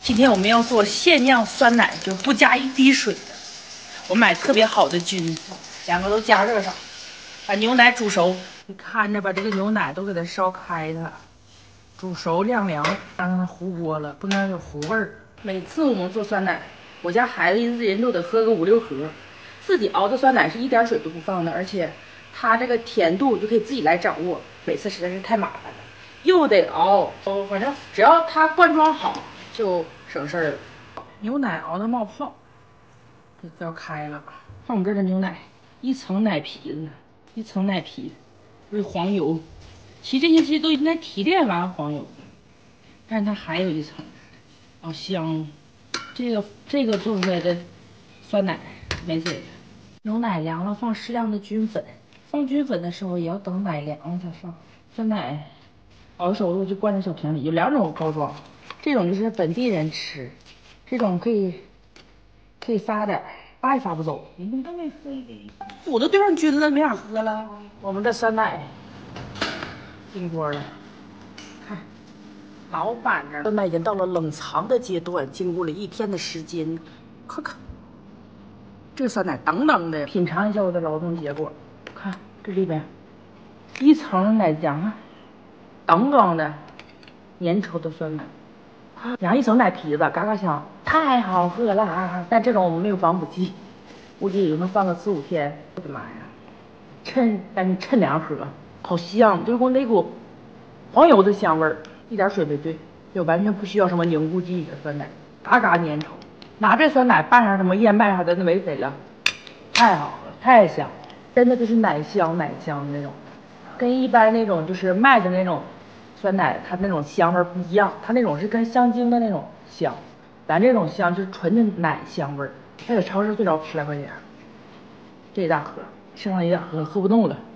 今天我们要做现酿酸奶，就不加一滴水的。我买特别好的菌，两个都加热上，把牛奶煮熟。你看着把这个牛奶都给它烧开它，煮熟晾凉，让它糊锅了，不能有糊味儿。每次我们做酸奶，我家孩子一人都得喝个5、6盒。自己熬的酸奶是一点水都不放的，而且它这个甜度就可以自己来掌握。每次实在是太麻烦了，又得熬，反正只要它灌装好就省事儿了。牛奶熬的冒泡，这要开了。看我们这儿的牛奶，一层奶皮子，一层奶皮，这是黄油。其实这些其实都应该提炼完黄油，但是它还有一层，好香。这个做出来的酸奶没水的。牛奶凉了，放适量的菌粉。放菌粉的时候也要等奶凉了再放。酸奶熬熟了就灌在小瓶里，有2种包装，这种就是本地人吃，这种可以发点，发也发不走。你都没喝一点，我都对上菌了，没法喝了。我们的酸奶进锅了，看，老板这酸奶已经到了冷藏的阶段，经过了1天的时间，看看。这酸奶等等的，品尝一下我的劳动结果。看这里边，一层奶浆啊，等等的，粘稠的酸奶，然后一层奶皮子，嘎嘎香，太好喝了。但这种我们没有防腐剂，估计也能放个4、5天。我的妈呀，但是趁凉喝，好香，就是那股黄油的香味儿，一点水没兑，就完全不需要什么凝固剂的酸奶，嘎嘎粘稠。拿这酸奶拌上什么燕麦啥的，那没谁了，太好了，太香，真的就是奶香的那种，跟一般那种就是卖的那种酸奶，它那种香味不一样，它那种是跟香精的那种香，咱这种香就是纯的奶香味儿。在超市最少10来块钱，这一大盒，剩下一大盒喝不动了。